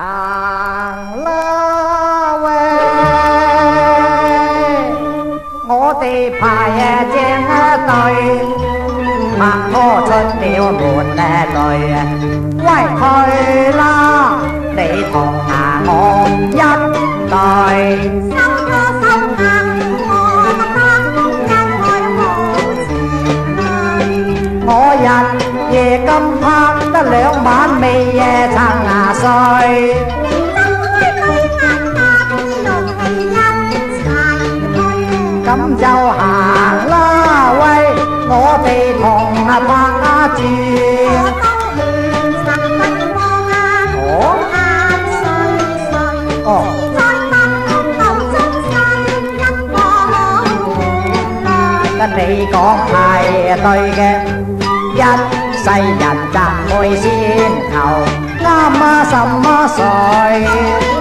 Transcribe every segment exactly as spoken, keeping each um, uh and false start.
行啦喂，我哋排正隊，拍拖出了門淚。喂，去啦，你同啊我一隊。收拖收硬，我得因愛無情淚。我日夜咁拍得兩晚未夜撐牙碎。咁就行啦喂，我哋同啊拍住。我都亂擦燈光啊，眼碎碎。哦，再拍到終身一個淚。你講係對嘅，一世人擇愛先求，啱啊什麼水？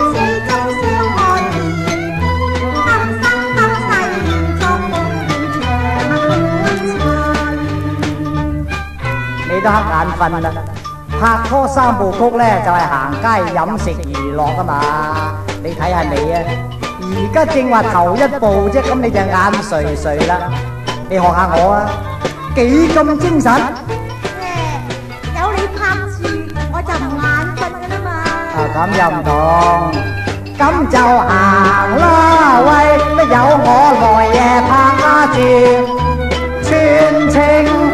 你都瞌眼瞓啦！拍拖三部曲咧就係行街飲食娛樂啊嘛！你睇下你啊，而家正話頭一步啫，咁你就眼垂垂啦！你學下我啊，幾咁精神？ 有你拍住我就唔眼瞓噶啦嘛！ 啊咁又唔同，咁就行啦喂！乜有我來夜拍住，全程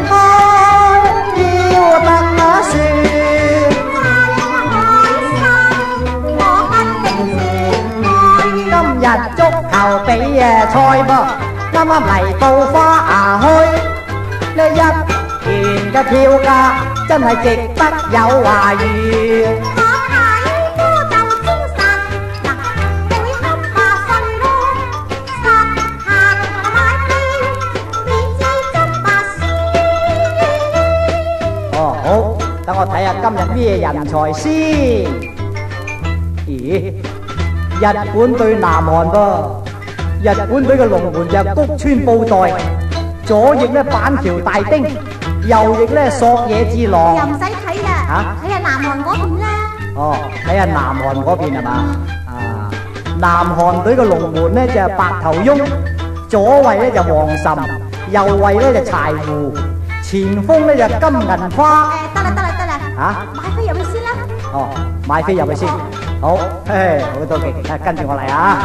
足球比誒賽噃，啱啱嚟到花牙墟，呢一元嘅票價真係值得有話語。 我睇波就精神，嗱會恰下碎咯，實行買飛，你知執把先。 哦好，等我睇下今日咩人才先。咦？日本對南韓噃，日本隊嘅龍門就係谷川布袋，左翼咧板橋大丁，右翼咧索野智郎。 又唔使睇啦，嚇睇下南韓嗰邊啦。 哦，睇下南韓嗰邊係嘛？啊，南韓隊嘅龍門咧就係白頭翁，左衛咧就黃岑，右衛咧就柴胡，前鋒咧就金銀花。 誒得啦得啦得啦，嚇買飛入去先啦。 哦，買飛入去先。好，嘿，好多謝，跟住我嚟啊！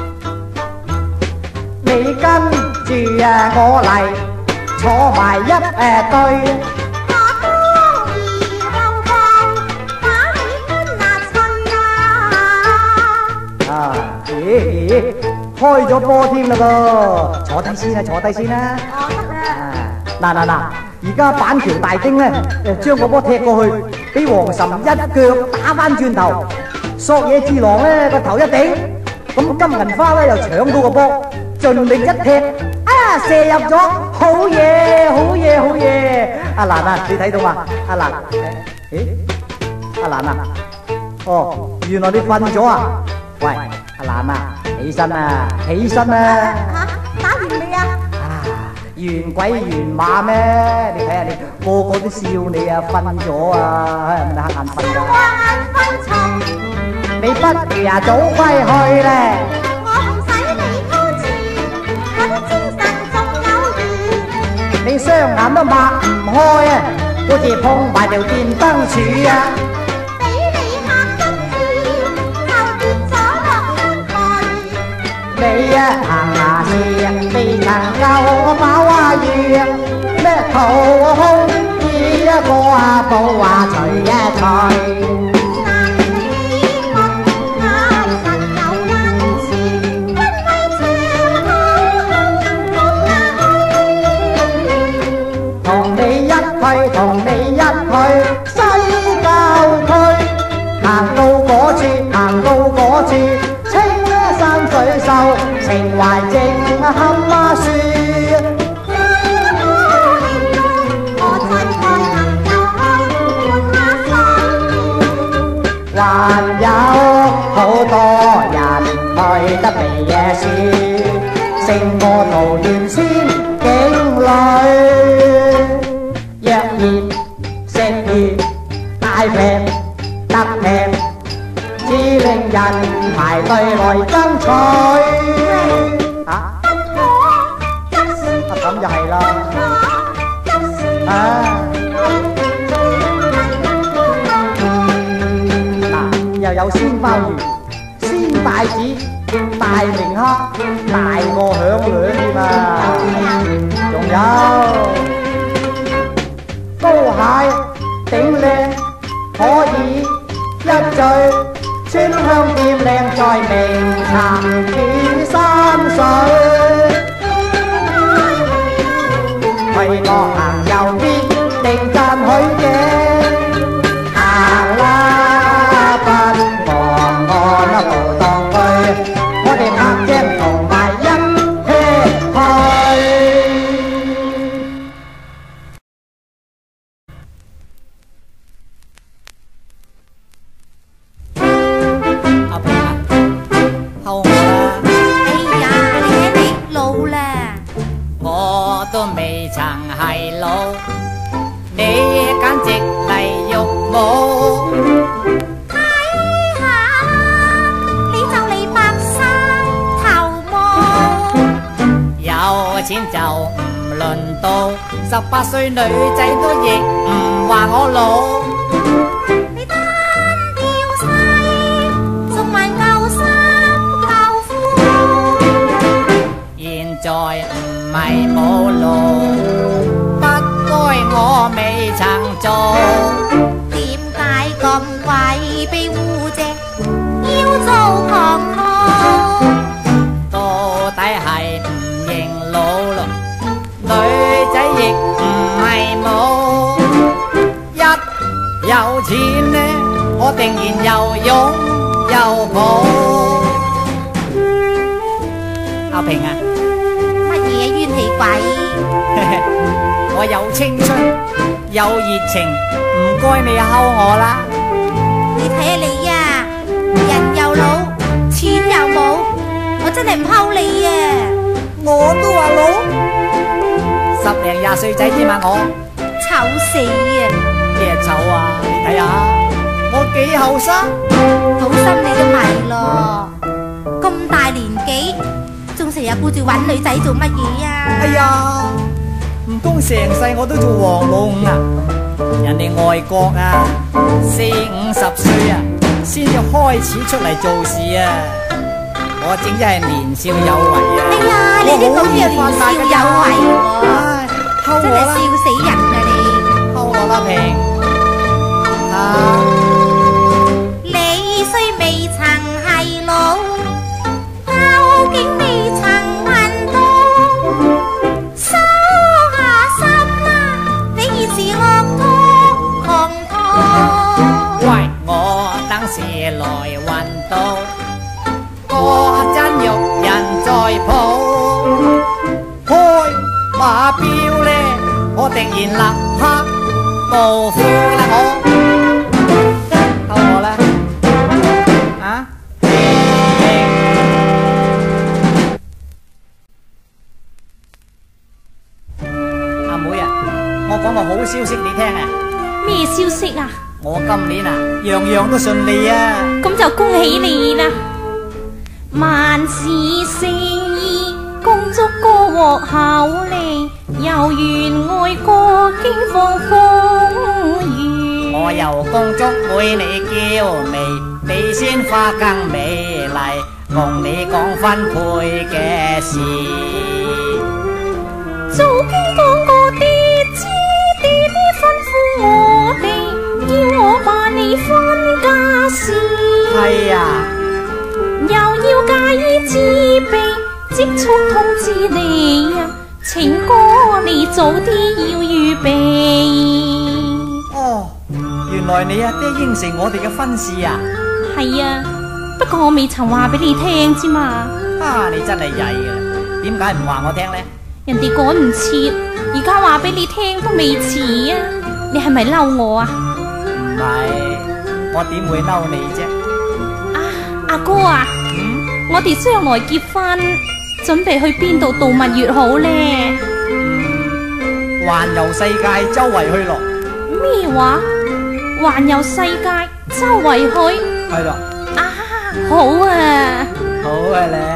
你跟住啊我嚟，坐埋一誒對。 我當兒路放，把你分啊脆啊！ 啊，咦咦，開咗波添啦噃，坐低先啦，坐低先啦。 哦，得啦。 嗱嗱嗱，而家板橋大丁咧，誒將個波踢過去，俾黃岑一腳打翻轉頭。索野智郎咧個頭一頂，咁金銀花咧又搶到個波，盡力一踢，啊射入咗，好嘢好嘢好嘢！阿蘭啊，你睇到嘛？阿蘭，誒，阿蘭啊，哦，原來你瞓咗啊？喂，阿蘭啊，起身啊，起身啊！ 嚇，打完未啊？ 啊，完鬼完馬咩？你睇下你個個都笑你啊，瞓咗啊，係咪瞌眼瞓㗎？ 我眼瞓重。 你不如啊早歸去咧。 我唔使你操持，我啲精神仲有餘。 你雙眼都擘唔開啊，好似碰埋條電燈柱啊！ 俾你嚇一跳，就跌咗落山去。 你啊行牙線，未能夠飽啊藥，咩肚空依一個啊冇話除一除。同你一去西郊區，行到嗰處，行到嗰處，青山水秀，情懷正堪媽樹。 我真愛能夠去換下水， 還有好多人去得未夜市，勝過桃園仙境裏。若然食完大平特平，只人排隊來爭取。啊，咁就係啦。啊，嗱，又有鮮鮑魚、鮮帶子、大明蝦、大個響兩添啊！仲有刀蟹頂靚，可以一醉。川香店靚在明潭片山水，為我行右邊定讚許嘅，行啦不妨按啦步當去，我哋拍正同埋一起阿平啊，睺我啦！ 哎呀，你睇你老啦， 我都未曾係老，你簡直係玉母。 睇下你就嚟白晒頭毛， 有錢就唔輪到，十八歲女仔都亦唔話我老。 你單吊晒，仲埋舊衫舊褲， 現在唔係冇路，不該我未曾做。 點解咁鬼被污隻要做狂徒？ 到底係唔認老咯，女仔亦唔係冇。一有錢呢，我定然又擁又抱。阿平啊， 乜嘢冤氣鬼？ 我有青春有熱情，唔該你睺我啦。 你睇下你呀，人又老，錢又冇，我真係唔睺你啊！ 我都話老，十零廿歲仔啫嘛我。 醜死啊！ 咩醜啊？你睇下我幾後生。 好心你都咪咯，咁大年紀，仲成日顧住揾女仔做乜嘢啊？ 哎呀，唔通成世我都做黃老五啊？人哋外國啊，四五十歲啊，先至開始出嚟做事啊。我正真係年少有為啊！ 哎呀，你啲咁又年少有為喎， 唉，睺真係笑我啦， 死人啊你！ 睺我啦平啊！ 你雖未曾係老，究竟未曾恨到，收下心啦，你現時惡拖狂拖。 喂，我等時來運到，嗰陣玉人在抱，開馬標呢，我定然立刻報悔啦我。睺我啦，啊？阿妹啊，我講個好消息你聽啊！ 咩消息啊？ 我今年啊，樣樣都順利啊！ 咁就恭喜你啦！萬事勝意，恭祝歌獲厚利，有緣愛過經放風雨。 我又恭祝每你嬌媚，比鮮花更美麗，同你講分配嘅事。 早經講過爹知，爹爹吩咐我哋，叫我辦理分家事。 係啊， 又要介意自備，即速通知你啊！情歌你早啲要預備。 哦，原來你阿爹應承我哋嘅婚事啊！ 係啊，不過我未曾話俾你聽啫嘛。 啊，你真係曳嘅，點解唔話我聽呢？ 人哋趕唔切，而家話俾你聽都未遲啊！你係咪嬲我啊？ 唔係，我點會嬲你啫？ 啊，阿哥啊， 嗯， 我哋將來結婚，準備去邊度度蜜月好呢？ 環遊世界周圍去咯。 咩話？環遊世界周圍去？ 係咯。 啊， 好啊， 好啊咧。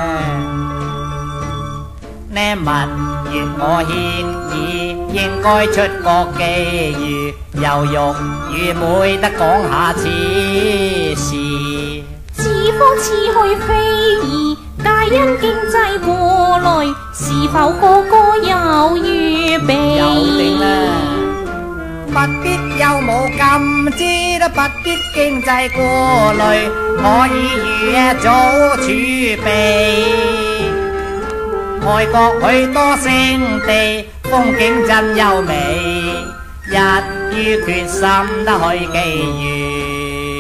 呢蜜月我獻議，應該出國寄語，又欲與妹得講下此事。 此方此去非易，皆因經濟過來，是否個個有預備？ 有定啦，不必有無禁止，不必經濟過慮，可以預早儲備。外國許多勝地，風景真優美，一於決心得去寄語。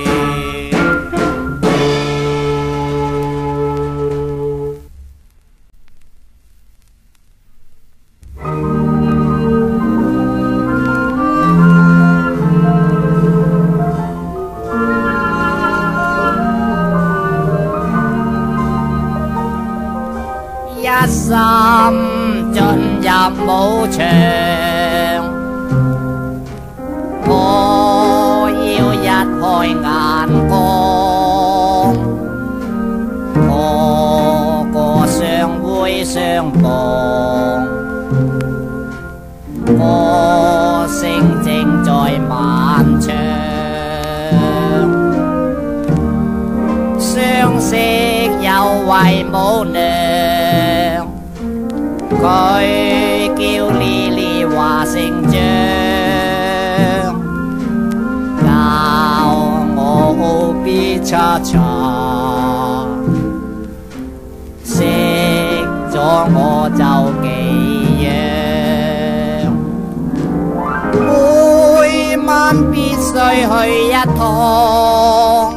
一心進入舞場，我要一開眼光，個個相會相傍，歌聲正在漫長，相識有位舞娘。佢叫莉莉華成長，教我好必叉叉，識咗我就寄養，每晚必須去一趟，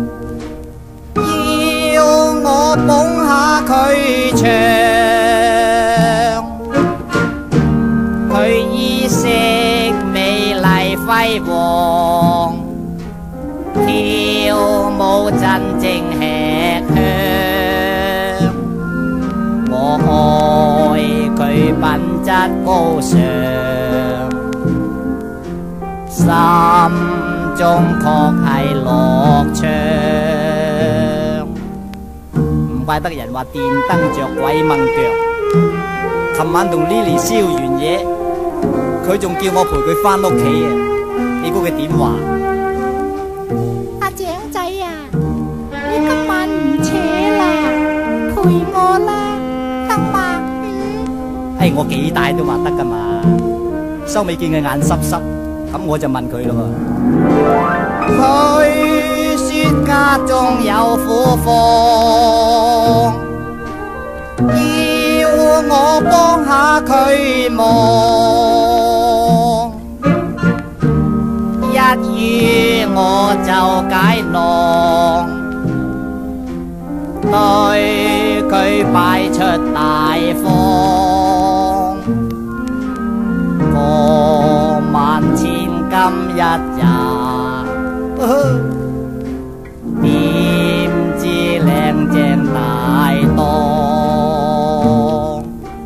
要我捧下佢場。輝煌跳舞真正吃香，我愛佢品質高尚，心中確係樂暢。唔怪得人話電燈着鬼掹腳。琴晚同 Lily 燒完嘢，佢仲叫我陪佢返屋企啊！你估佢點話？ 阿井仔啊，你今晚唔扯啦，陪我啦，得嘛？嗯。 哎，我幾大都話得噶嘛。收尾見佢眼濕濕，咁我就問佢咯。佢說家中有苦況，要我幫下佢忙。一於我就解囊，對佢擺出大方，過萬千金一日，點知靚正大當，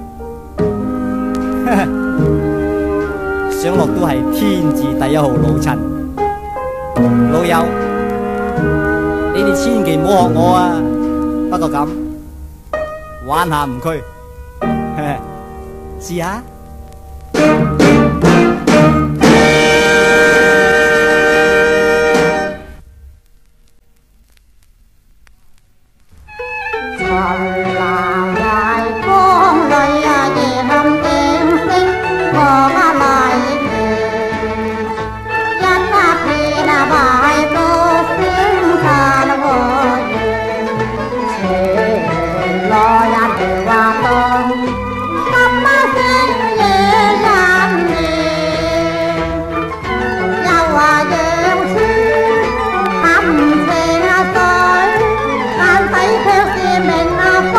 想落都係天字第一號老襯。老友，你哋千祈唔好學我啊！不過咁玩下唔拘，試下。 明啊！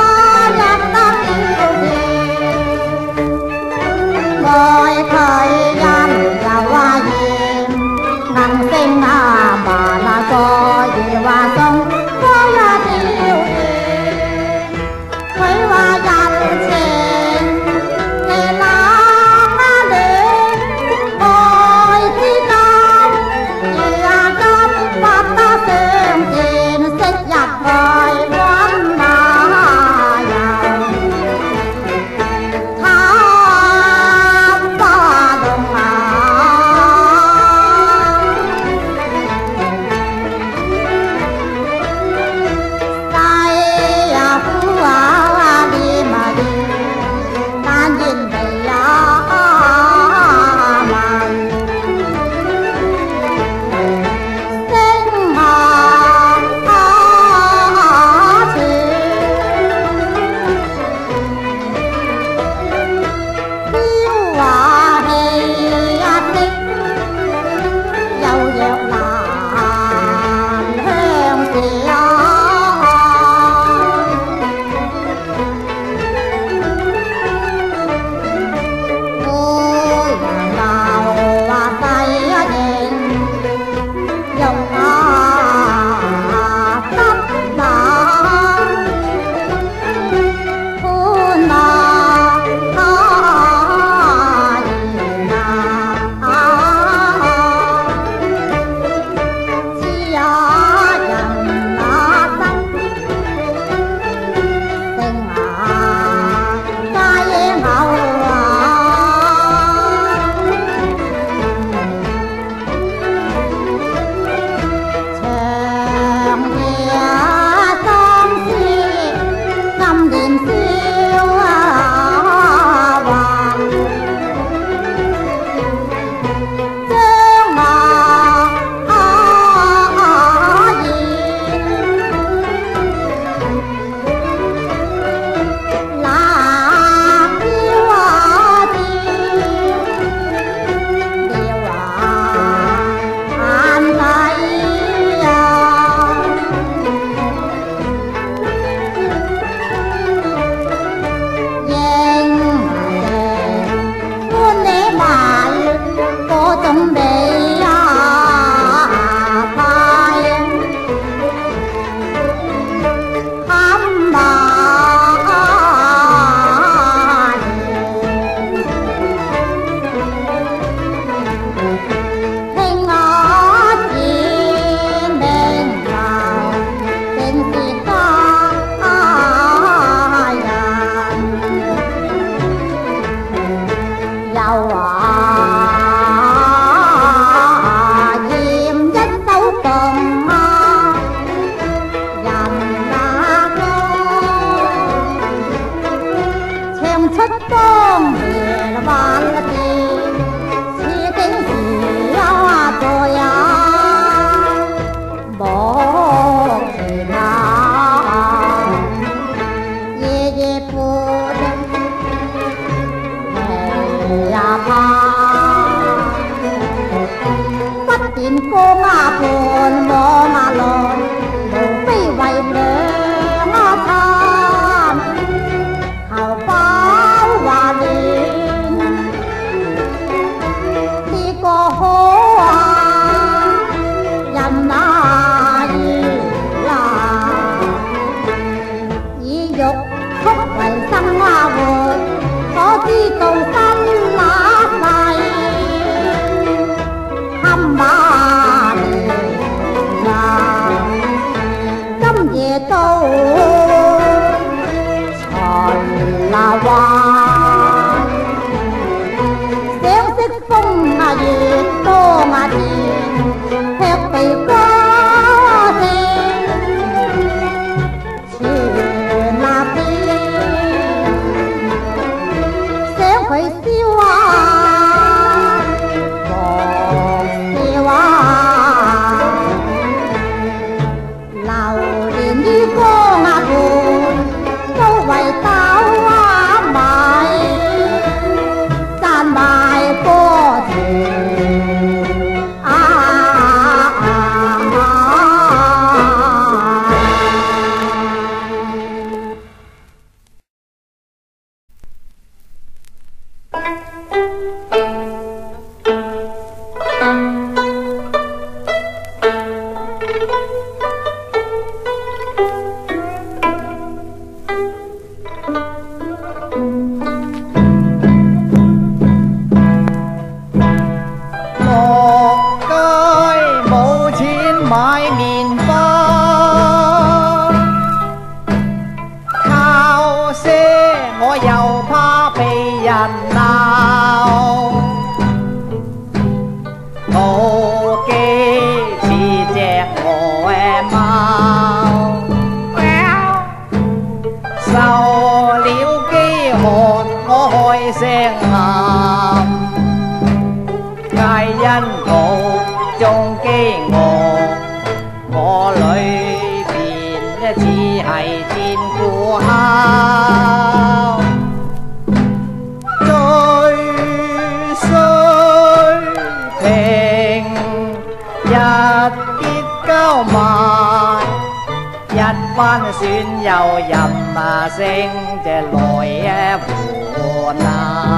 一番損又任啊聲隻來胡鬧，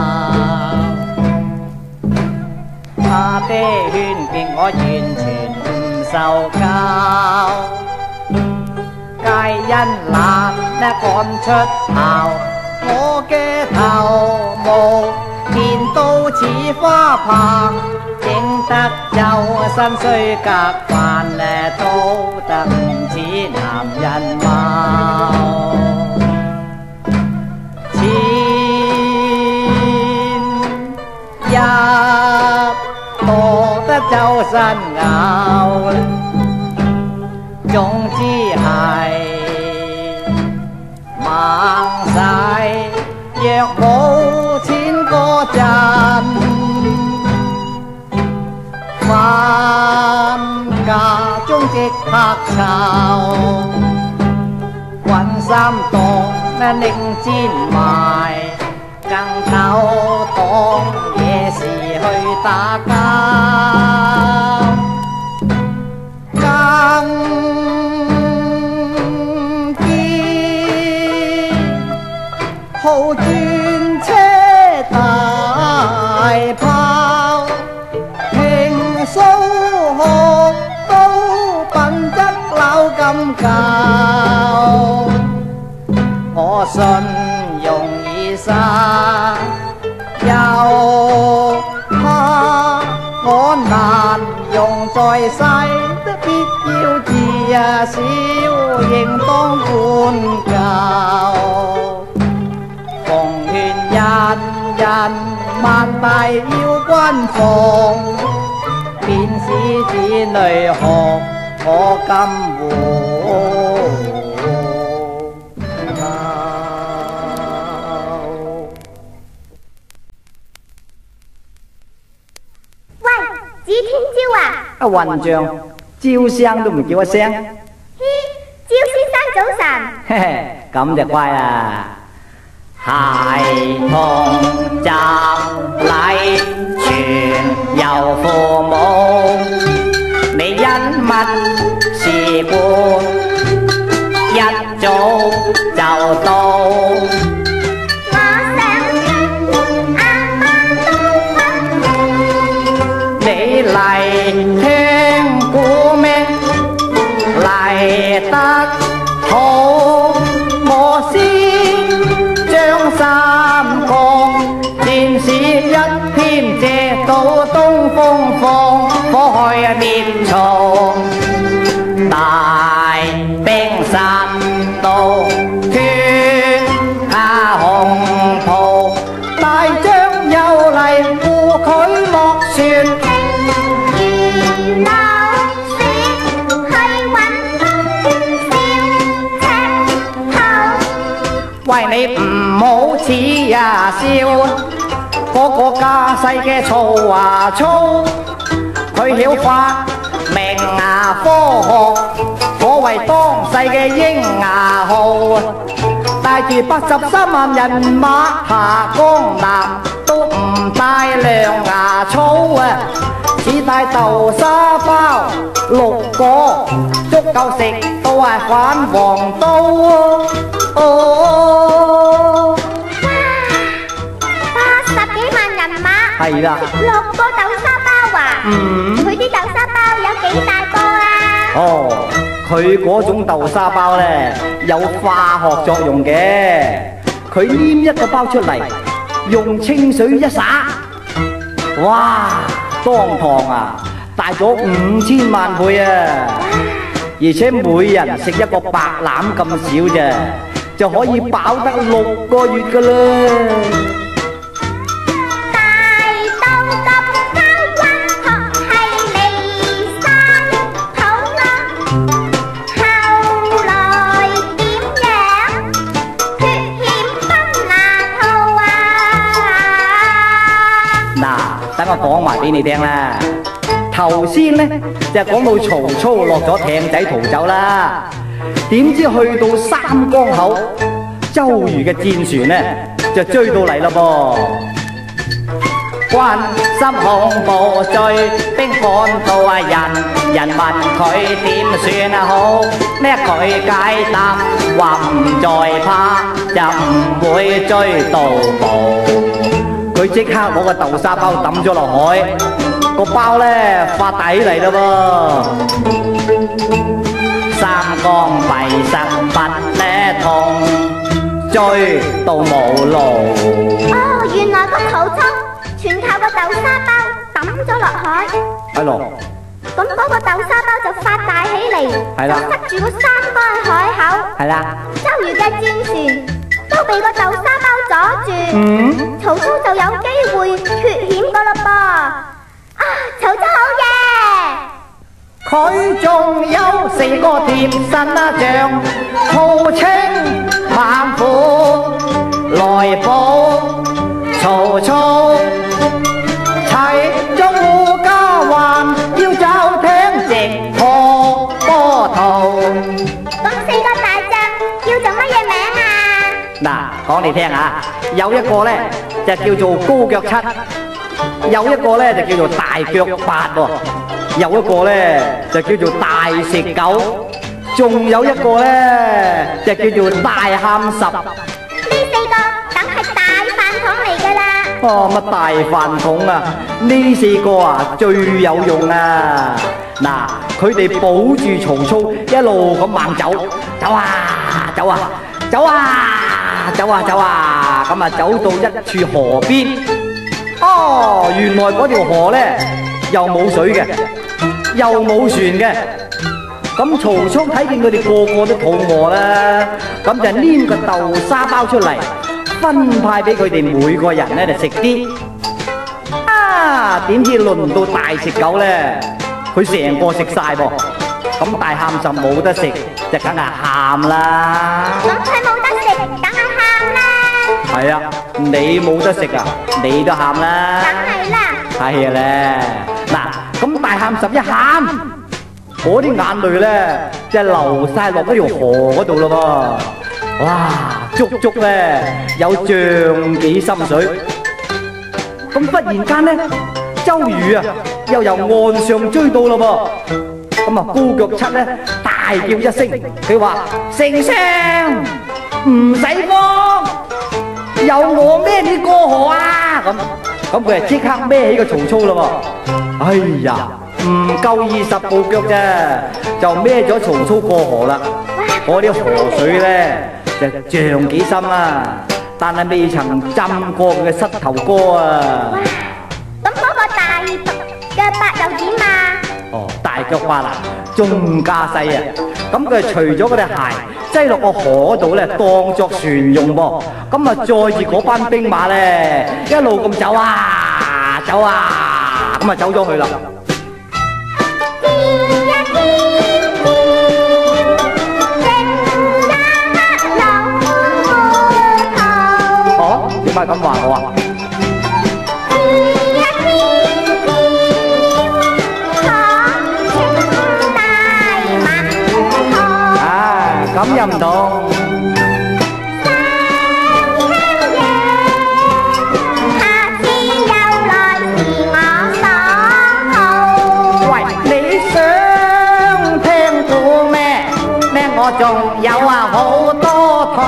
他的勸別我完全唔受教，皆因懶呢趕出校，我嘅頭毛變到似花棚，整得有身雖隔飯誒都得唔似男人貌。前日多得周身咬，總之係猛使，若冇錢嗰陣，返家中即刻炒，揾衫當拎煎賣，更頭當夜時去打交，更見好專車大炮，聽數學都品質扭咁教，我信容易殺，又怕我難用在世，必要自啊小應當管教。奉勸人人萬大要軍防，免使子女學我今活。 指天椒啊！ 啊混帳，招聲都唔叫一聲。 嘿，招先生早晨。 嘿嘿，咁就乖啦。孩童習禮全由父母，你因乜事故一早就到。你嚟聽故咩？嚟得好，我先將三國戰士一篇借到東風放，火去滅蟲，大兵殺到天下紅袍，大將有嚟護佢落船。喂，你唔好似呀笑，嗰個架勢嘅粗啊粗，佢曉發明啊科學，可謂當世嘅英牙號，帶住八十三萬人馬下江南，都唔帶兩牙粗啊，只帶豆沙包六個，足夠食到係反黃刀哦！ 八十幾萬人馬， 係啦， 六個豆沙包啊！ 嗯， 佢啲豆沙包有幾大個啊？ 哦，佢嗰種豆沙包咧有化學作用嘅，佢黏一個包出嚟，用清水一灑，哇，當堂啊大咗五千萬倍啊！而且每人食一個白欖咁少啫，就可以飽得六個月噶啦。等我講埋俾你聽啦。頭先呢就講到曹操落咗艇仔逃走啦，點知去到三江口，周瑜嘅戰船呢就追到嚟啦噃。 關心恐怖罪，兵趕到啊人，人問佢點算好？咩佢解答話唔再怕，就唔會追到步。佢即刻攞個豆沙包抌咗落海，個包咧發大起嚟啦噃，三江迷失不呢痛，追到冇路。 哦，原來個曹操全靠個豆沙包抌咗落海。 係咯。 咁嗰個豆沙包就發大起嚟， 係啦， 就塞住個三江海口。 係啦， 周瑜嘅戰船都被個豆沙包阻住， 嗯， 曹操就有機會脱險噶啦噃。啊，曹操好嘢！ 佢仲有四個貼身啊像，曹清猛虎來報，曹操齊中護家還要走艇直破波濤。 咁四個大將叫做乜嘢名啊？ 嗱，講你聽啊，有一個咧就叫做高腳七，有一個咧就叫做大腳八喎，有一個咧就叫做大食九，仲有一個咧就叫做大喊十。 呢四個梗係大飯桶嚟噶啦。 哦，乜大飯桶啊？呢四個啊最有用啊！嗱，佢哋保住曹操一路咁猛走，走啊走啊走啊走啊走啊，咁啊走到一處河邊。哦，原來嗰條河咧又冇水嘅，又冇船嘅。咁曹操睇見佢哋個個都肚餓啦，咁就拈個豆沙包出嚟，分派俾佢哋每個人咧就食啲。啊，點知輪到大食狗咧，佢成個食晒噃。咁大喊就冇得食，就梗係喊啦。 咁佢冇得食，梗係喊啦。 係啊，你冇得食啊，你都喊啦。 梗係啦。 係啊咧，嗱，咁大喊十一喊。嗰啲眼淚咧，就流晒落嗰條河嗰度咯噃，哇，足足咧有丈幾深水。咁忽然間咧，周瑜啊，又由岸上追到咯噃。咁啊，高腳七咧大叫一聲，佢話：丞相唔使慌，由我孭你過河啊！咁咁佢啊即刻孭起個曹操咯喎。哎呀！唔夠二十步腳啫，就孭咗曹操過河啦。嗰啲河水咧就丈幾深啊，但係未曾浸過佢嘅膝頭哥啊。 咁嗰個大腳八又點啊？ 哦，大腳八啊，仲架勢啊！咁佢除咗嗰對鞋，擠落個河嗰度咧，當作船用噃。咁啊，載住嗰班兵馬咧，一路咁走啊走啊，咁啊走咗去啦。哦，點解咁話我啊？啊，咁又唔同。我仲有啊好多套。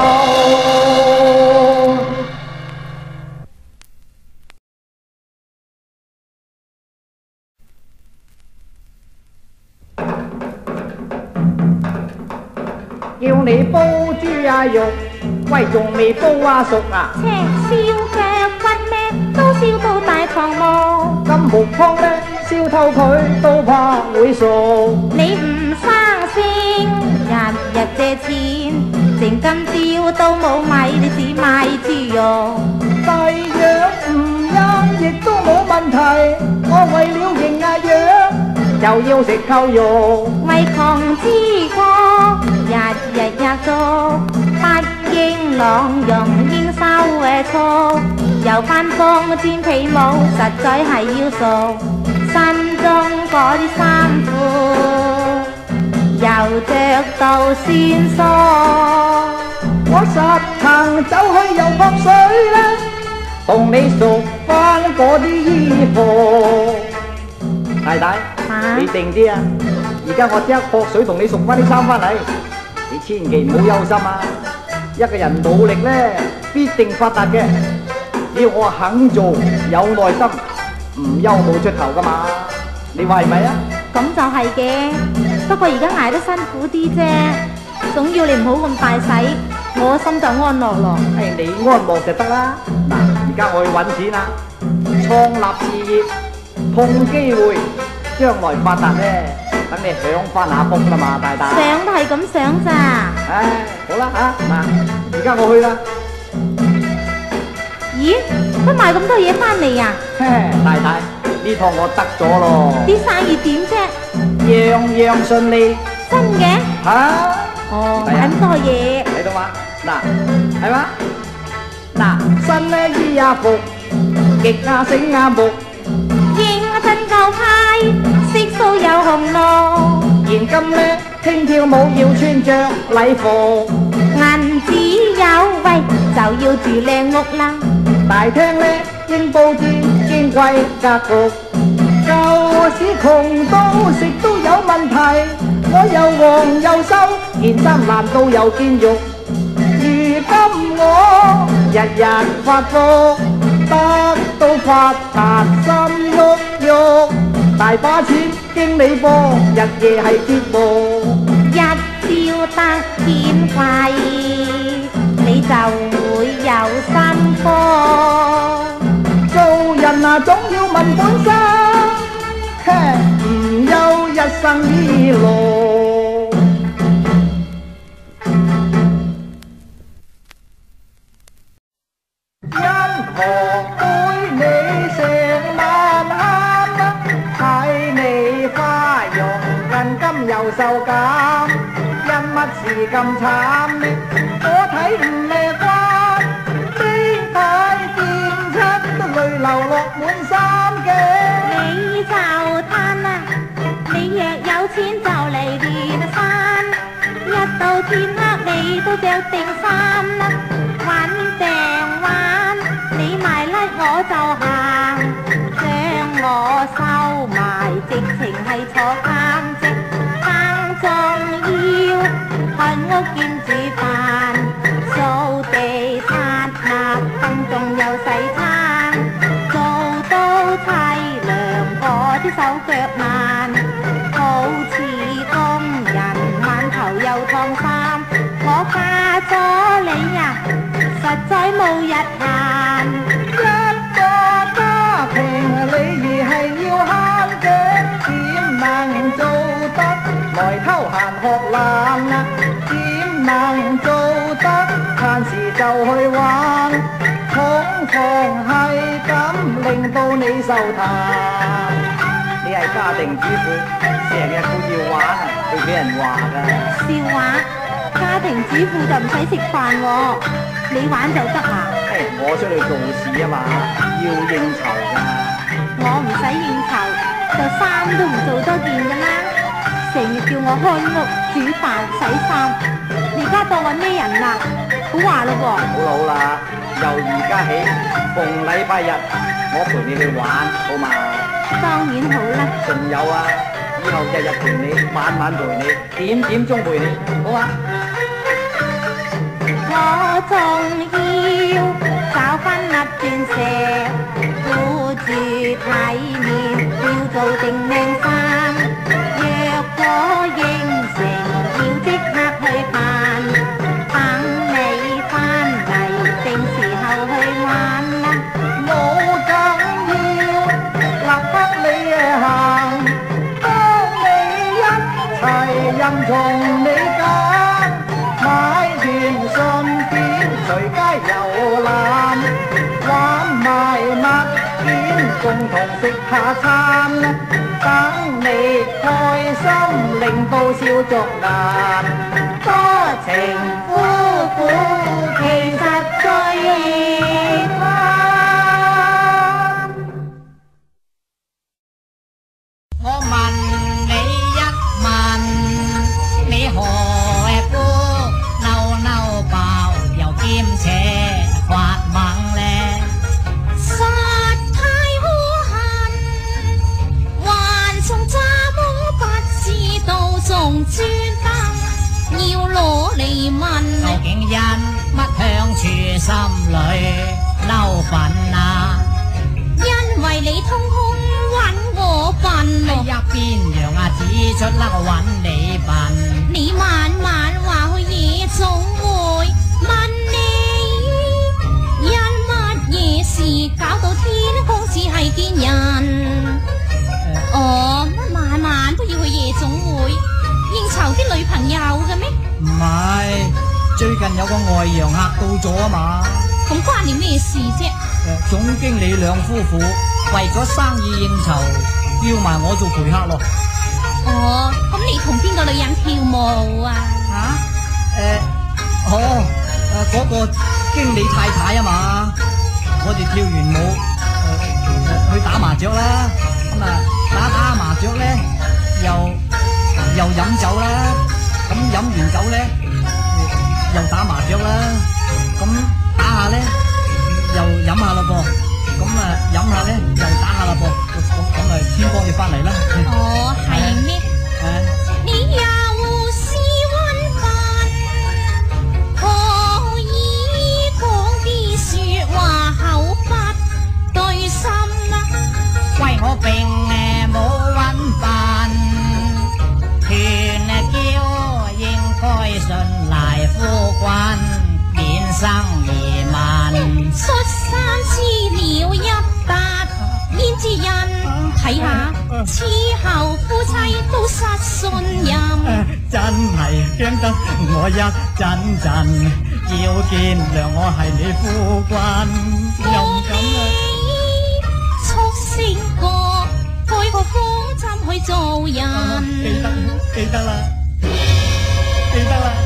叫你煲豬啊肉，喂仲未煲啊熟啊？ 切燒腳骨咩，都燒到大堂木。 金木湯咧燒透佢都怕會熟。 你唔生性，日日借錢，成今朝都冇米，你只買豬肉。 大藥唔啱亦都冇問題，我為了營啊養，就要食扣肉。 為窮之國，日日吔粥，不應浪用，應收嘅粗。又翻風煎皮毛，實在係要熟。身中嗰啲衫褲，又着到酸疏。 我實行走去游撲水啦， 同你贖翻嗰啲衣服。太太， 啊你定啲啊！而家我即刻撲水同你贖翻啲衫翻嚟，你千祈唔好憂心啊！一個人努力咧，必定發達嘅。只要我肯做，有耐心，唔憂冇出頭噶嘛。你話係咪啊？ 咁就係嘅，不過而家捱得辛苦啲啫，總要你唔好咁大使，我心就安樂咯。 誒，你安樂就得啦。嗱，而家我去揾錢啦，創立事業，碰機會，將來發達咧，等你享翻下福啦嘛，大大。 想都係咁想咋。 唉，好啦嚇，嗱，而家我去啦。 咦，都買咁多嘢翻嚟啊？ 嘿，太太，呢趟我得咗咯， 啲生意點啫？ 樣樣順利。 真嘅？ 嚇！ 哦， 係啊買咁多嘢。 睇到嘛？嗱，係嘛？嗱，新呢衣也服，極呀醒呀目， 應真夠派，色素有紅綠， 現今呢輕跳舞要穿着禮服， 銀紙有喂就要住靚屋啦。 大廳呢應佈置矜貴格局，舊時窮到食都有問題，我又黃又瘦，件衫爛到又見肉。如今我日日發福，得到發達心喐喐，大把錢經理幫，日夜係節目。 一朝得見貴，你就會有新福。 做人啊，總要問本身，唔憂一生依路。因何對你成晚黑，睇你花容近今又受減，因乜事咁慘呢？我睇唔咩關，邊睇見出都淚流落滿衫嘅。 你就嘆啦，你若有錢就嚟練山，一到天黑你都着定衫啦，揾定玩，你賣甩我就行，將我收埋，直情係坐監啫。更重要看屋兼煮飯，掃地擦抹更仲有洗餐，做到凄涼我啲手腳慢，好似工人晚頭又燙衫。我嫁咗你啊，實在冇日閒。 一個家庭禮儀係要慳嘅，點能做得來偷閒學懶啊？點能做得閒時就去玩？恐防係咁令到你受彈。你係家庭主婦，成日顧要玩啊，會俾人話㗎。 笑話，家庭主婦就唔使食飯喎，你玩就得啊？ 誒，我出去做事啊嘛，要應酬㗎。 我唔使應酬，就衫都唔做多件㗎啦。成日叫我看屋、煮飯、洗衫，你而家當我咩人啦？好話咯喎！ 好啦好啦，由而家起，逢禮拜日我陪你去玩，好嘛？ 當然好啦。 仲有啊，以後日日陪你，晚晚陪你，點點鐘陪你，好嘛？ 我仲要找翻粒鑽石，顧住體面，要做定靚衫。若果應承，要即刻去辦，等你翻嚟，定時候去玩啦。 冇緊要，立刻你行，當你一齊任從你揀，買完順便隨街遊覽，玩埋物件，共同食下餐。等你開心，令到笑逐顏，多情夫婦其實最啱。 我問你一問，你何故嬲嬲爆又兼且發猛咧？ 處心裏嬲憤啊！ 因為你通通揾我笨咯。 哎呀，邊樣啊指出啦，我揾你笨。 你晚晚話去夜總會，問你因乜嘢事搞到天公只係見人？哦，乜晚晚都要去夜總會應酬啲女朋友嘅咩？ 唔係，最近有個外洋客到咗啊嘛。 咁關你咩事啫？ 誒，總經理兩夫婦為咗生意應酬，叫埋我做陪客咯。 哦，咁你同邊個女人跳舞啊？ 吓？誒，哦，誒，嗰個經理太太啊嘛。我哋跳完舞，誒，去打麻雀啦。咁啊，打打麻雀咧，又又飲酒啦。咁飲完酒咧，又打麻雀啦。咁打下咧，又飲下啦噃。咁啊，飲下咧，又打下啦噃。咁咁啊，天光就翻嚟啦。 哦，係咩？你又是溫笨，可以講啲說話口不對心啦。 喂，我並誒冇揾笨，勸叫應該順賴夫君，免生疑問。 出山資料一笪，焉知人睇下，此後夫妻都失信任。 真係驚得我一陣陣，要見諒我係你夫君，又唔敢啊！ 速成過，改個方針去做人。 記得記得啦，記得啦。